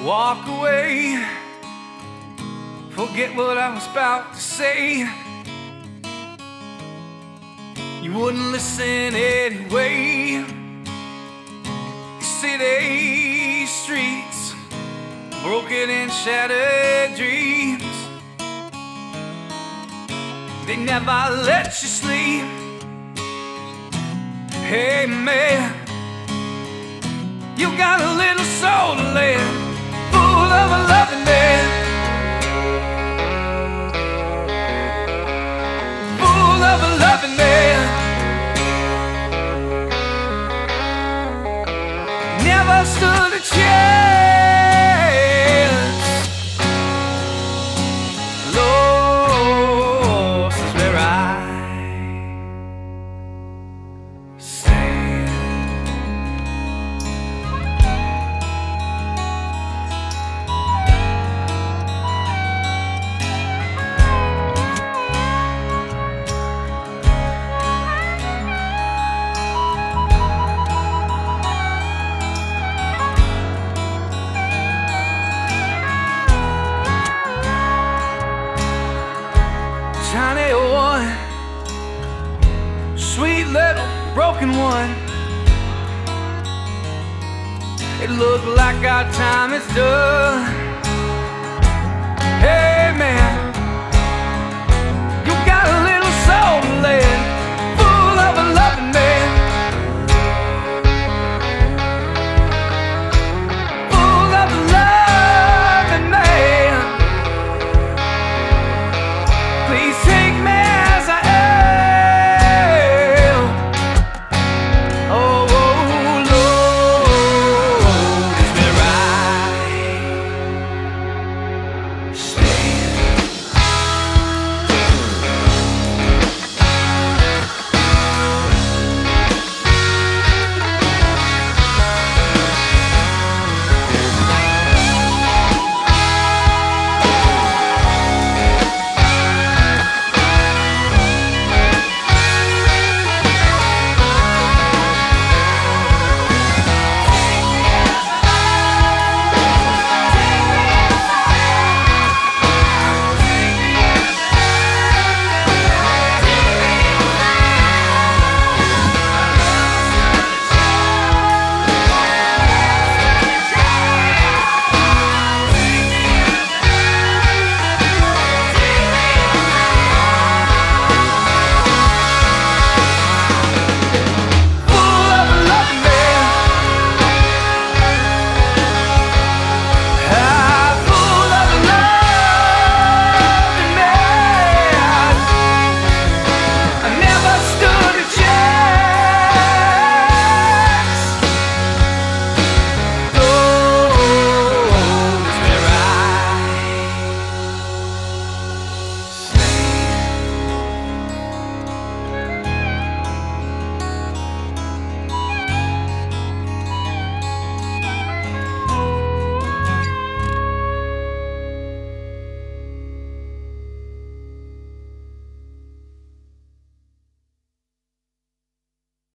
walk away, forget what I was about to say. You wouldn't listen anyway. City streets, broken and shattered dreams, they never let you sleep. Hey man, you got a little soul to live, full of a loving man, full of a loving man. Never stood a chance. Lost is where I stand. Tiny one, sweet little broken one. It looked like our time is done.